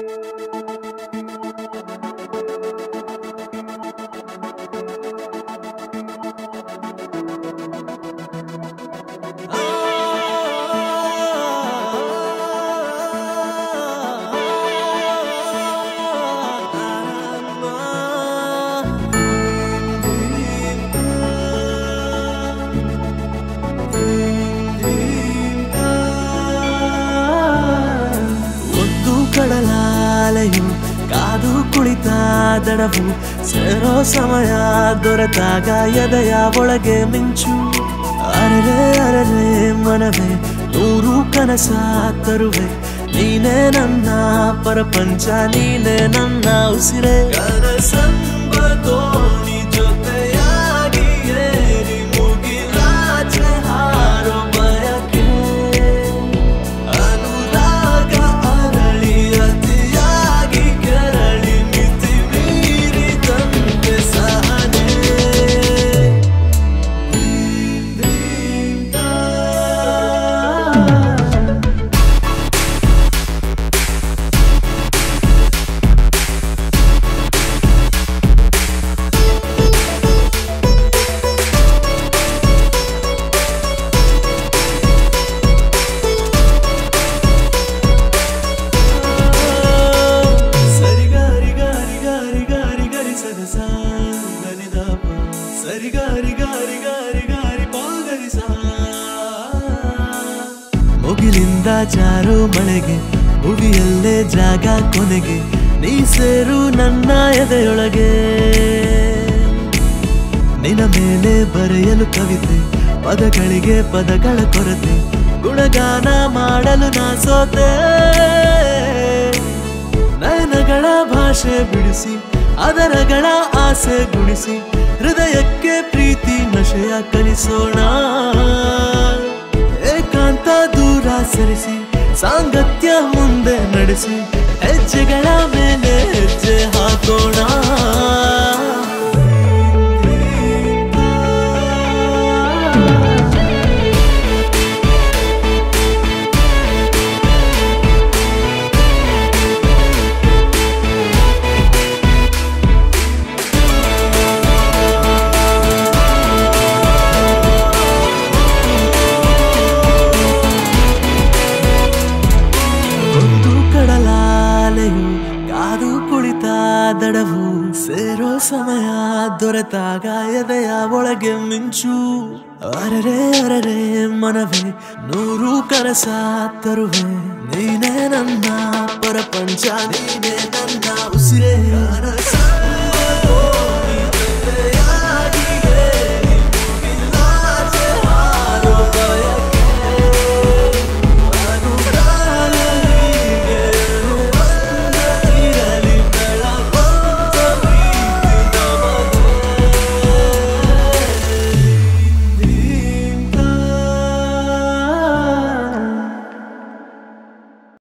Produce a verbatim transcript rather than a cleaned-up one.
ಕಡಲಾಲೆಯು ಕಾದು ಕುಳಿತ ದಡವು ಸೇರೋ ಸಮಯ ದೊರೆತಾಗ ಎದೆಯ ಒಳಗೆ ಮಿಂಚು ಅರರೆ ಅರರೆ ಮನವೇ ನೂರು ಕನಸ ತರುವೆ ನೀನೇ ನನ್ನ ಪ್ರಪಂಚ ನೀನೇ ನನ್ನ ಉಸಿರೇ ಕನಸಂಬ ದೋಣಿ ಜೊತೆಯಾಗಿ ಏರಿ ಮುಗಿಲಾಚೆ ಹಾರೋ ಬಯಕೆ ಅನುರಾಗ ಅರಳಿ ಅತಿಯಾಗಿ ಕೆರಳಿ ಮಿತಿ ಮೀರಿ ತಂದೆ ಸಹನೆ ಸರಿ ಗಾರಿ ಗಾರಿ ಗಾರಿ ಗಾರಿ ಪಾಗರಿ ಸಾ ಮುಗಿಲಿಂದ ಜಾರು ಮಳೆಗೆ ಭುವಿಯಲ್ಲೇ ಜಾಗ ಕೊನೆಗೆ ನೀ ಸೇರು ನನ್ನ ಎದೆಯೊಳಗೆ ನಿನ್ನ ಮೇಲೆ ಬರೆಯಲು ಕವಿತೆ ಪದಗಳಿಗೆ ಪದಗಳ ಕೊರತೆ ಗುಣಗಾನ ಮಾಡಲು ನಾ ಸೋತೆ ನಯನಗಳ ಭಾಷೆ ಬಿಡಿಸಿ ಅದರಗಳ ಆಸೆ ಗುಣಿಸಿ ಹೃದಯಕ್ಕೆ ಪ್ರೀತಿ ನಶೆಯ ಕಲಿಸೋಣ ಏಕಾಂತ ದೂರ ಸರಿಸಿ ಸಾಂಗತ್ಯ ಮುಂದೆ ನಡೆಸಿ ಹೆಜ್ಜೆಗಳ ಮೇಲೆ ಹೆಜ್ಜೆ ಹಾಕೋಣ ಕಾದು ಕುಳಿತ ದಡವು ಸೇರೋ ಸಮಯ ದೊರೆತಾಗ ಎದೆಯ ಒಳಗೆ ಮಿಂಚು ಅರರೆ ಅರರೆ ಮನವೇ ನೂರು ಕನಸ ತರುವೆ ನೀನೇ ನನ್ನ ಪ್ರಪಂಚ ನೀನೇ ನನ್ನ ಉಸಿರೇ